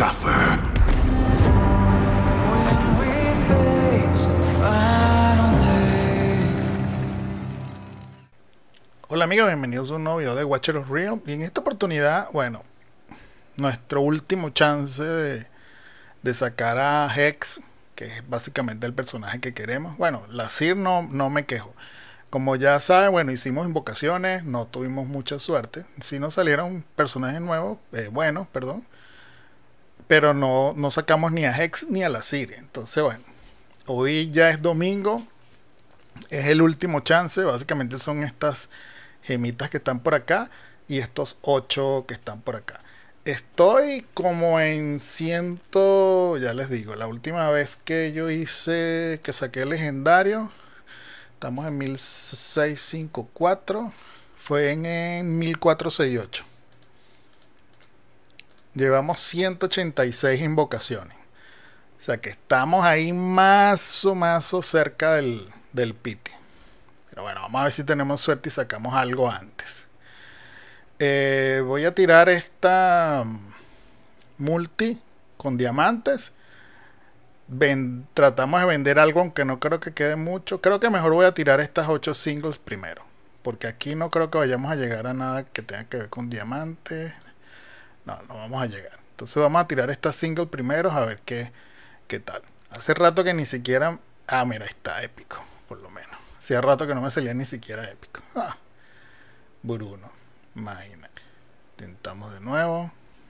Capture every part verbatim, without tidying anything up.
suffer. Hola amigos, bienvenidos a un nuevo video de Watcher of Realm. Y en esta oportunidad, bueno, nuestro último chance de, de sacar a Hex, que es básicamente el personaje que queremos. Bueno, la Sir no, no me quejo. Como ya saben, bueno, hicimos invocaciones, no tuvimos mucha suerte. Sí nos salieron personajes nuevos, eh, buenos, perdón. Pero no, no sacamos ni a Hex ni a la Sir. Entonces, bueno, hoy ya es domingo. Es el último chance. Básicamente son estas gemitas que están por acá y estos ocho que están por acá. Estoy como en ciento, ya les digo, la última vez que yo hice, que saqué el legendario, estamos en mil seiscientos cincuenta y cuatro, fue en, en mil cuatrocientos sesenta y ocho. Llevamos ciento ochenta y seis invocaciones. O sea que estamos ahí más o más cerca del, del piti. Pero bueno, vamos a ver si tenemos suerte y sacamos algo antes. Eh, voy a tirar esta multi con diamantes. Ven, tratamos de vender algo, aunque no creo que quede mucho. Creo que mejor voy a tirar estas ocho singles primero, porque aquí no creo que vayamos a llegar a nada que tenga que ver con diamantes. No, no vamos a llegar. Entonces vamos a tirar estas singles primero a ver qué, qué tal. Hace rato que ni siquiera... Ah, mira, está épico, por lo menos. Hacía rato que no me salía ni siquiera épico. Ah, Bruno, imagina. Intentamos de nuevo.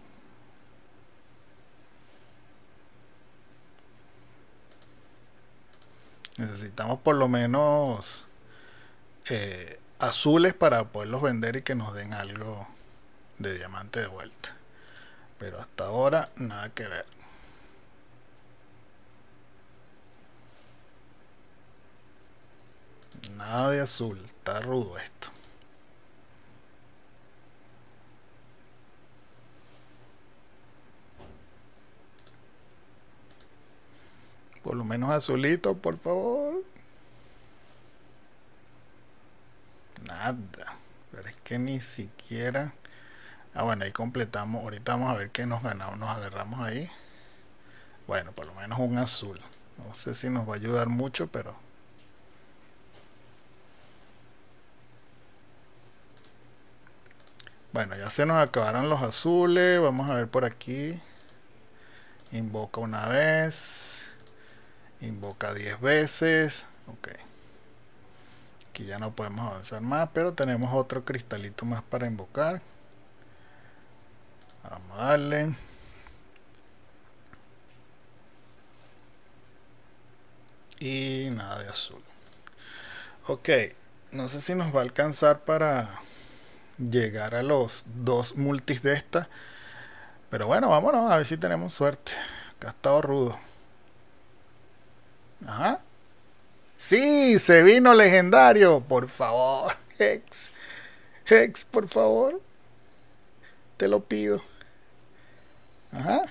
Necesitamos por lo menos eh, azules para poderlos vender y que nos den algo de diamante de vuelta. Pero hasta ahora nada que ver. Nada de azul, está rudo esto. Por lo menos azulito, por favor. Nada. Pero es que ni siquiera... Ah, bueno, ahí completamos. Ahorita vamos a ver qué nos ganamos, nos agarramos ahí. Bueno, por lo menos un azul. No sé si nos va a ayudar mucho, pero... Bueno, ya se nos acabaron los azules. Vamos a ver por aquí. Invoca una vez. Invoca diez veces. Ok. Aquí ya no podemos avanzar más, pero tenemos otro cristalito más para invocar. Vamos a darle. Y nada de azul. Ok. No sé si nos va a alcanzar para llegar a los dos multis de esta. Pero bueno, vámonos a ver si tenemos suerte. Acá ha estado rudo. Ajá. Sí, se vino legendario. Por favor, Hex. Hex, por favor. Te lo pido. Ajá.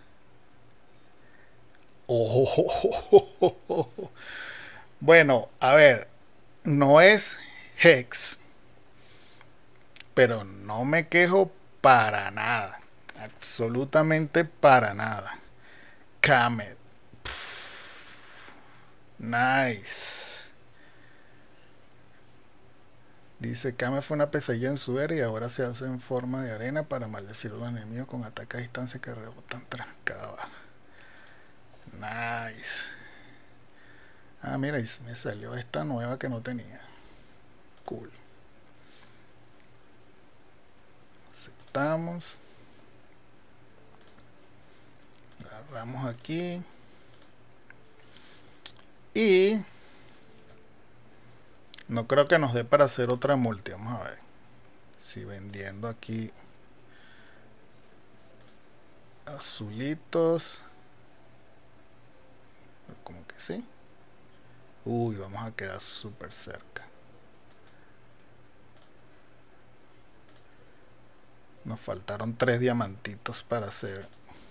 Oh, oh, oh, oh, oh. Bueno, a ver. No es Hex. Pero no me quejo para nada. Absolutamente para nada. Kamet. Nice. Dice, Kame fue una pesadilla en su era y ahora se hace en forma de arena para maldecir a los enemigos con ataques a distancia que rebotan tras cada bala. Nice. Ah, mira, me salió esta nueva que no tenía. Cool. Aceptamos. Agarramos aquí. Y... no creo que nos dé para hacer otra multi. Vamos a ver. Si vendiendo aquí azulitos. Como que sí. Uy, vamos a quedar súper cerca. Nos faltaron tres diamantitos para hacer.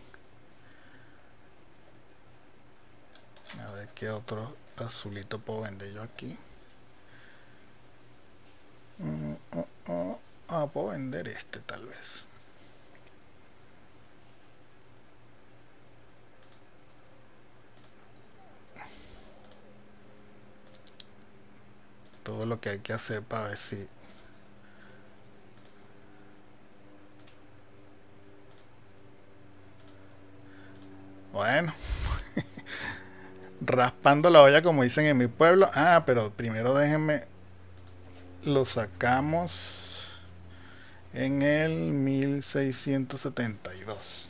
A ver qué otro azulito puedo vender yo aquí. Mm, oh, oh. Ah, puedo vender este tal vez. todo lo que hay que hacer para ver si... Bueno, raspando la olla como dicen en mi pueblo. Ah, pero primero déjenme, lo sacamos en el mil seiscientos setenta y dos.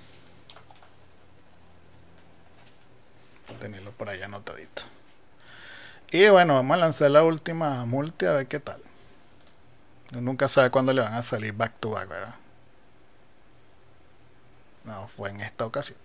Tenerlo por ahí anotadito. Y bueno, vamos a lanzar la última multi a ver qué tal. Uno nunca sabe cuándo le van a salir back to back, ¿verdad? No, fue en esta ocasión.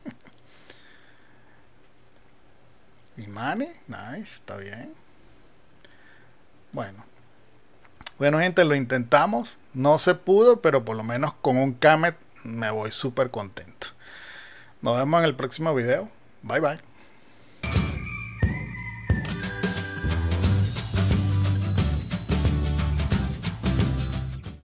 Y money, nice, está bien. Bueno. Bueno, gente, lo intentamos. No se pudo, pero por lo menos con un Kamet me voy súper contento. Nos vemos en el próximo video. Bye, bye.